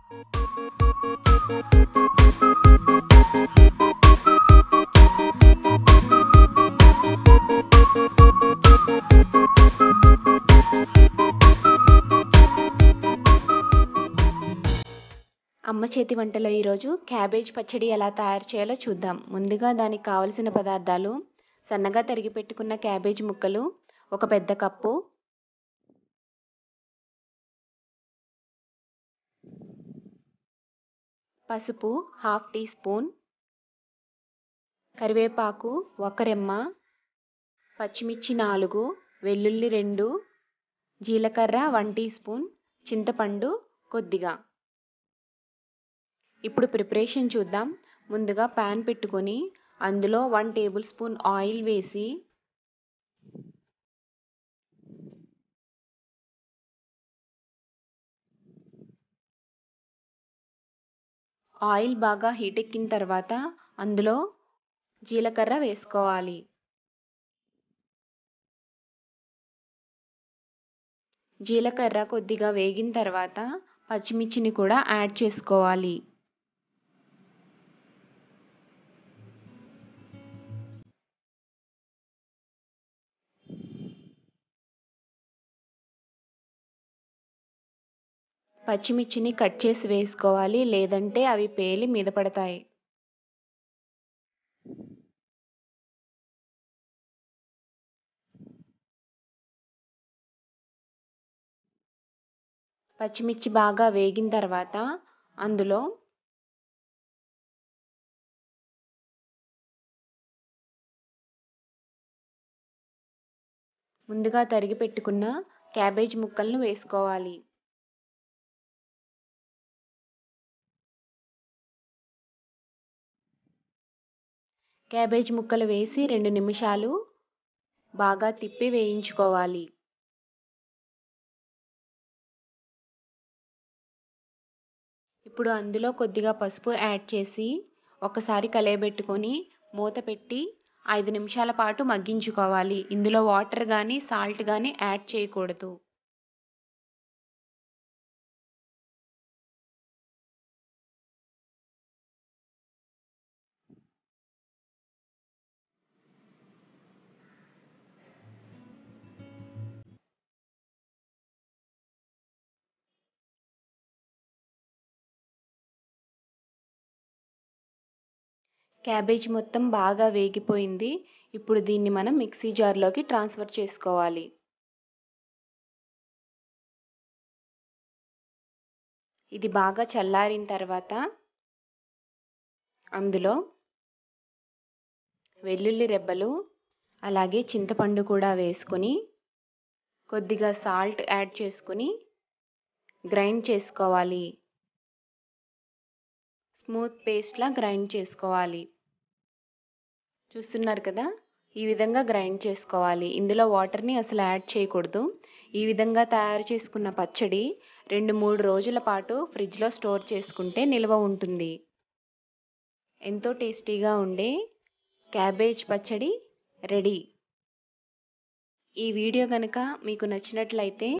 అమ్మ చేతి వంటలో ఈరోజు క్యాబేజ్ పచ్చడి ఎలా తయారు చేయాలో చూద్దాం. ముందుగా దానికి కావలసిన పదార్థాలు: సన్నగా తరిగి పెట్టుకున్న క్యాబేజ్ ముక్కలు ఒక పెద్ద కప్పు, పసుపు ½ టీ స్పూన్, కరివేపాకు 1 రెమ్మ, పచ్చిమిర్చి 4, వెల్లుల్లి 2, జీలకర్ర 1 టీ స్పూన్, చింతపండు కొద్దిగా. ఇప్పుడు ప్రిపరేషన్ చూద్దాం. ముందుగా పాన్ పెట్టుకొని అందులో 1 టేబుల్ స్పూన్ ఆయిల్ వేసి ఆయిల్ బాగా హీట్ ఎక్కిన తర్వాత అందులో జీలకర్ర వేసుకోవాలి. జీలకర్ర కొద్దిగా వేగిన తర్వాత పచ్చిమిర్చిని కూడా యాడ్ చేసుకోవాలి. పచ్చిమిర్చిని కట్ చేసి వేసుకోవాలి, లేదంటే అవి పేలి మీద పడతాయి. పచ్చిమిర్చి బాగా వేగిన తర్వాత అందులో ముందుగా తరిగి పెట్టుకున్న క్యాబేజ్ ముక్కలను వేసుకోవాలి. క్యాబేజ్ ముక్కలు వేసి 2 నిమిషాలు బాగా తిప్పి వేయించుకోవాలి. ఇప్పుడు అందులో కొద్దిగా పసుపు యాడ్ చేసి ఒకసారి కలయబెట్టుకొని మూత పెట్టి 5 నిమిషాల పాటు మగ్గించుకోవాలి. ఇందులో వాటర్ కానీ సాల్ట్ కానీ యాడ్ చేయకూడదు. క్యాబేజ్ మొత్తం బాగా వేగిపోయింది. ఇప్పుడు దీన్ని మనం మిక్సీ జార్లోకి ట్రాన్స్ఫర్ చేసుకోవాలి. ఇది బాగా చల్లారిన తర్వాత అందులో వెల్లుల్లి రెబ్బలు అలాగే చింతపండు కూడా వేసుకొని కొద్దిగా సాల్ట్ యాడ్ చేసుకొని గ్రైండ్ చేసుకోవాలి. స్మూత్ పేస్ట్లా గ్రైండ్ చేసుకోవాలి. చూస్తున్నారు కదా, ఈ విధంగా గ్రైండ్ చేసుకోవాలి. ఇందులో వాటర్ని అసలు యాడ్ చేయకూడదు. ఈ విధంగా తయారు చేసుకున్న పచ్చడి 2-3 రోజుల పాటు ఫ్రిడ్జ్లో స్టోర్ చేసుకుంటే నిల్వ ఉంటుంది. ఎంతో టేస్టీగా ఉండే క్యాబేజ్ పచ్చడి రెడీ. ఈ వీడియో కనుక మీకు నచ్చినట్లయితే